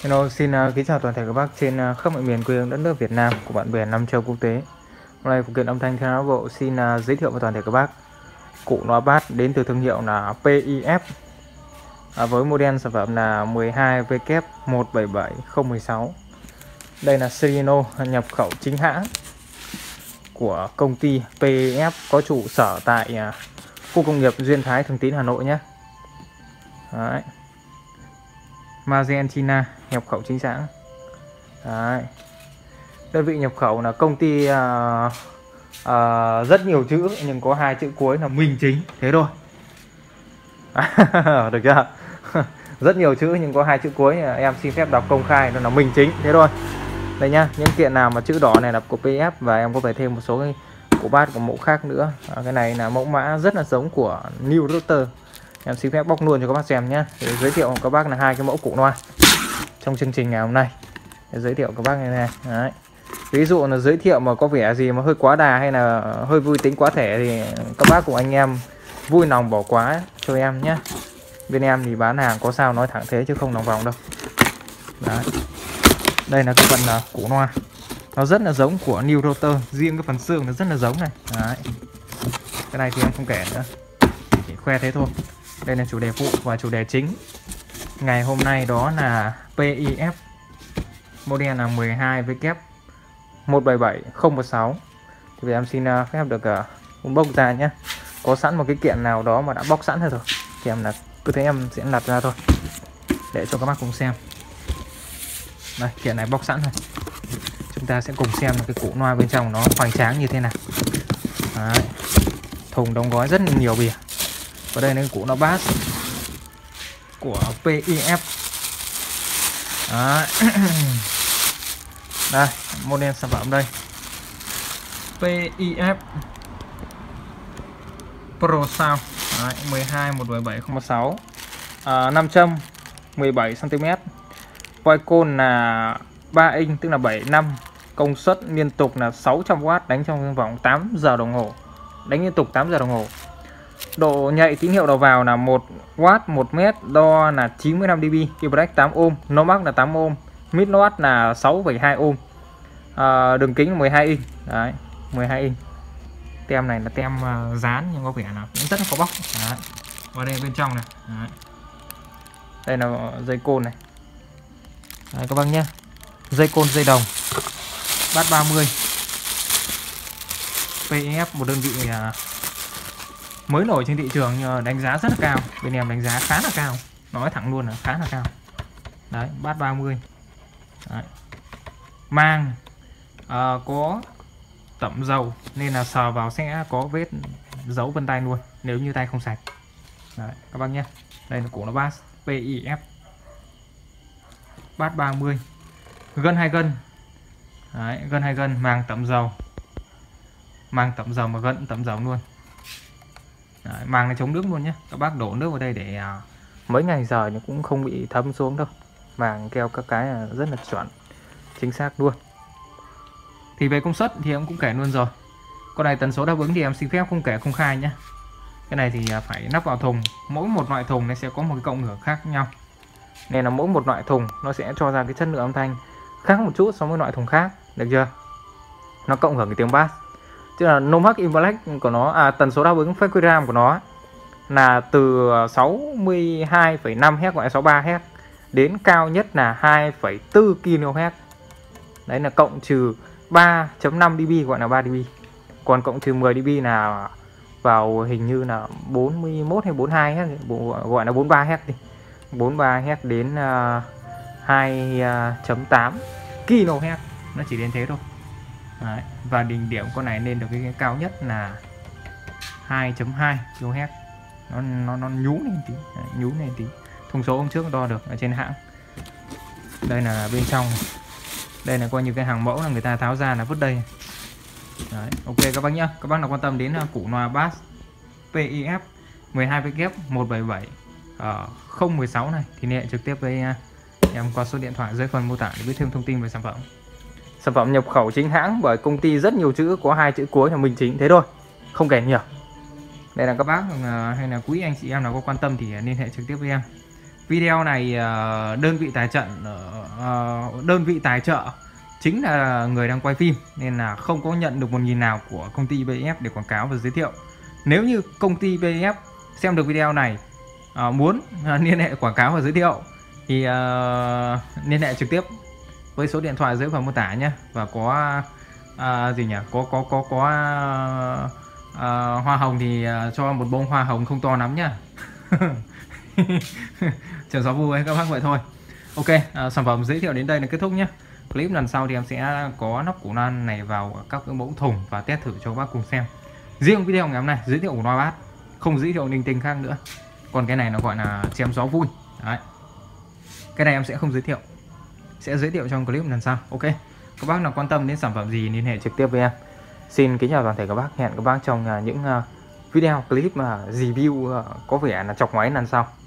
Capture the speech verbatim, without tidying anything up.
Hello, xin uh, kính chào toàn thể các bác trên uh, khắp mọi miền quê hương đất nước Việt Nam của bạn bè năm châu quốc tế. Hôm nay phụ kiện âm thanh theo não bộ xin uh, giới thiệu với toàn thể các bác cụ loa bass đến từ thương hiệu là pê i ép uh, với model sản phẩm là mười hai W một bảy bảy không một sáu. Đây là Serino nhập khẩu chính hãng của công ty pê i ép có trụ sở tại uh, khu công nghiệp Duyên Thái, Thường Tín, Hà Nội nhé. Đấy. Argentina nhập khẩu chính hãng. Đấy. Đơn vị nhập khẩu là công ty uh, uh, rất nhiều chữ nhưng có hai chữ cuối là Minh Chính, thế thôi. Được chưa? Rất nhiều chữ nhưng có hai chữ cuối, em xin phép đọc công khai, nó là Minh Chính, thế thôi. Đây nhá, những kiện nào mà chữ đỏ này là của pê i ép và em có phải thêm một số cái của bass của mẫu khác nữa. À, cái này là mẫu mã rất là giống của New Router. Em xin phép bóc luôn cho các bác xem nhé, để giới thiệu các bác là hai cái mẫu cụ loa trong chương trình ngày hôm nay, để giới thiệu các bác như này. Đấy. Ví dụ là giới thiệu mà có vẻ gì mà hơi quá đà hay là hơi vui tính quá thể thì các bác cùng anh em vui lòng bỏ quá cho em nhé. Bên em thì bán hàng có sao nói thẳng thế chứ không lòng vòng đâu. Đấy. Đây là cái phần uh, cụ loa, nó rất là giống của New Router, riêng cái phần xương nó rất là giống này. Đấy. Cái này thì em không kể nữa, chỉ khoe thế thôi. Đây là chủ đề phụ và chủ đề chính ngày hôm nay, đó là pê i ép model là mười hai W một bảy bảy không một sáu. Thì em xin phép được uh, bóc ra nhé. Có sẵn một cái kiện nào đó mà đã bóc sẵn rồi rồi thì em là cứ thế em sẽ lật ra thôi để cho các bác cùng xem. Đây, kiện này bóc sẵn rồi, chúng ta sẽ cùng xem cái cụ loa bên trong nó hoành tráng như thế nào. Đấy. Thùng đóng gói rất là nhiều bìa. Và đây là cái cụ loa bass của pê i ép. Đấy. Đây, model sản phẩm đây, pê i ép Pro Sound. Đấy, mười hai một bảy bảy không một sáu, à, nam châm mười bảy xăng ti mét, voi côn là ba inch tức là bảy năm, công suất liên tục là sáu trăm oát, đánh trong vòng tám giờ đồng hồ, đánh liên tục tám giờ đồng hồ. Độ nhạy tín hiệu đầu vào là một oát một mét, đo là chín mươi lăm dB, Keyboard tám ohm, no max là tám ohm, mid load là sáu phẩy hai ohm. À, đường kính là mười hai inch. Đấy, mười hai inch. Tem này là tem uh, dán nhưng có vẻ là cũng rất là có bóc. Đấy. Và đây bên trong này. Đấy. Đây là dây côn này. Đấy, các bác nhé. Dây côn dây đồng. Bass ba mươi. pê i ép một đơn vị uh, mới nổi trên thị trường nhưng đánh giá rất là cao. Bên em đánh giá khá là cao. Nói thẳng luôn là khá là cao. Đấy, bass ba mươi. Đấy. Mang uh, có tẩm dầu nên là sờ vào sẽ có vết dấu vân tay luôn nếu như tay không sạch. Đấy, các bác nhé. Đây là cụ nó bass pê i ép bass ba mươi, gân hai gân. Đấy, gân hai gân, mang tẩm dầu, mang tẩm dầu mà gân tẩm dầu luôn. Đấy, mang nó chống nước luôn nhé. Các bác đổ nước vào đây để uh, mấy ngày giờ nhưng cũng không bị thấm xuống đâu. Màng keo các cái rất là chuẩn, chính xác luôn. Thì về công suất thì em cũng kể luôn rồi. Con này tần số đáp ứng thì em xin phép không kể công khai nhé. Cái này thì phải nắp vào thùng. Mỗi một loại thùng nó sẽ có một cái cộng hưởng khác nhau, nên là mỗi một loại thùng nó sẽ cho ra cái chất lượng âm thanh khác một chút so với loại thùng khác, được chưa? Nó cộng hưởng cái tiếng bass, chứ là no max in black của nó, à, tần số đáp ứng frequency của nó là từ sáu mươi hai phẩy năm héc gọi là sáu mươi ba héc đến cao nhất là hai phẩy bốn ki lô héc. Đấy là cộng trừ ba chấm năm dB gọi là ba dB. Còn cộng trừ mười dB là vào hình như là bốn mươi mốt hay bốn mươi hai héc, gọi là bốn mươi ba héc đi. bốn mươi ba héc đến uh, hai chấm tám ki lô héc, nó chỉ đến thế thôi. Đấy. Và đỉnh điểm con này lên được cái, cái cao nhất là hai chấm hai ki lô héc. Nó nó nó nhú lên tí, Đấy, nhú lên tí. Thông số hôm trước đo được ở trên hãng. Đây là bên trong này. Đây là coi như cái hàng mẫu là người ta tháo ra là vứt đây. Đấy, ok các bác nhá. Các bác nào quan tâm đến cụ loa bass pê i ép mười hai W một bảy bảy không một sáu này thì liên hệ trực tiếp với em qua số điện thoại dưới phần mô tả để biết thêm thông tin về sản phẩm. Sản phẩm nhập khẩu chính hãng bởi công ty rất nhiều chữ, có hai chữ cuối là Minh Chính, thế thôi, không kể nhiều. Đây là các bác hay là quý anh chị em nào có quan tâm thì liên hệ trực tiếp với em. video này đơn vị tài trợ đơn vị tài trợ chính là người đang quay phim, nên là không có nhận được một nghìn nào của công ty bê ép để quảng cáo và giới thiệu. Nếu như công ty bê ép xem được video này muốn liên hệ quảng cáo và giới thiệu thì liên hệ trực tiếp với số điện thoại dưới phần mô tả nhé. Và có à, gì nhỉ có có có có à, hoa hồng thì cho một bông hoa hồng không to lắm nhá. Chờ gió vui các bác vậy thôi. Ok, à, sản phẩm giới thiệu đến đây là kết thúc nhé. Clip lần sau thì em sẽ có nắp củ loa này vào các cái mẫu thùng và test thử cho các bác cùng xem. Riêng video ngày hôm nay giới thiệu của loa bass, không giới thiệu linh tinh khác nữa. Còn cái này nó gọi là chém gió vui. Đấy. Cái này em sẽ không giới thiệu, sẽ giới thiệu trong clip lần sau. Ok, các bác nào quan tâm đến sản phẩm gì liên hệ trực tiếp với em. Xin kính chào toàn thể các bác, hẹn các bác trong những video clip mà review có vẻ là chọc ngoáy lần sau.